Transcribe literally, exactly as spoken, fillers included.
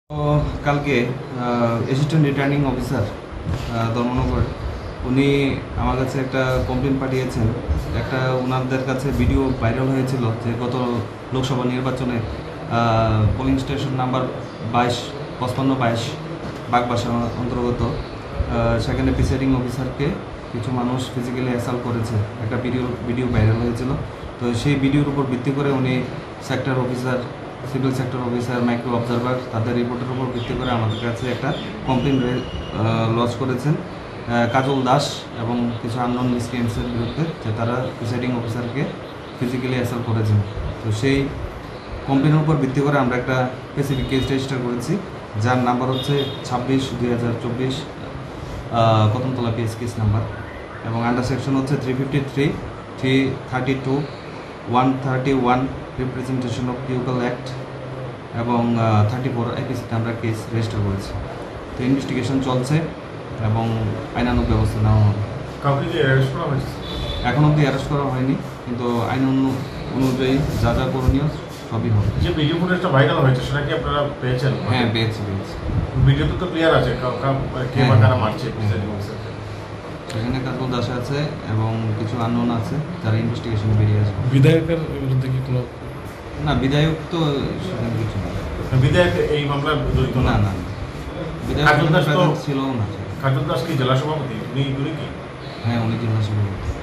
তো কালকে assistant returning officer Dharmanagar উনি আমার কাছে একটা কমপ্লেন পাঠিয়েছেন। একটা ওনাদের কাছে ভিডিও ভাইরাল হয়েছিল যে গত লোকসভা নির্বাচনে পোলিং স্টেশন নাম্বার বাইশ পঁচপান্ন বাইশ বাগবাসা অন্তর্গত সেখানে প্রিসাইডিং অফিসারকে কিছু মানুষ ফিজিক্যালি অ্যাসাল্ট করেছে, একটা ভিডিও ভিডিও ভাইরাল হয়েছিল। তো সেই ভিডিওর উপর ভিত্তি করে উনি sector officer, civil sector officer, micro observer তাদের রিপোর্টের উপর ভিত্তি করে আমাদের কাছে একটা কমপ্লেন লঞ্চ করেছেন কাজল দাস এবং কিছু আননোন মিসক্রিয়েন্টসের বিরুদ্ধে, যে তারা প্রিসাইডিং অফিসারকে ফিজিক্যালি অ্যাসাল্ট করেছেন। তো সেই কমপ্লেনের উপর ভিত্তি করে আমরা একটা স্পেসিফিক কেস রেজিস্টার করেছি, যার নাম্বার হচ্ছে ছাব্বিশ দুই হাজার চব্বিশ কদমতলা পিএস কেস নাম্বার, এবং আন্ডার সেকশন হচ্ছে three fifty three three thirty two one thirty one representation of people act এবং থার্টি ফোর আইপিসিতে আমরা কেস রেজিস্টার করেছি। তো ইনভেস্টিগেশন চলছে এবং আইনানুগ ব্যবস্থা নেওয়া হবে। কাউকে কি অ্যারেস্ট করা হয়েছে? এখন অবধি অ্যারেস্ট করা হয়নি, কিন্তু আইন অনুযায়ী যা যা করণীয় সবই হবে। যে ভিডিও ফুটেজটা ভাইরাল হয়েছে সেটা কি আপনারা পেয়েছেন? হ্যাঁ, পেয়েছি পেয়েছি ভিডিওতে তো ক্লিয়ার আছে কে বা কারা মারছে। সেখানে কাজল দাস আছে এবং কিছু আননোন আছে, যারা ইনভেস্টিগেশন বেরিয়ে আসবে। বিধায়কের বিরুদ্ধে কি কোনো? না, বিধায়ক তো সেখানে কিছু না। বিধায়ক এই মামলার জড়িত না না বিধায়ক ছিল না। কাজল দাস কি জেলা সভাপতি? উনি উনি কি? হ্যাঁ, উনি জেলা সভাপতি।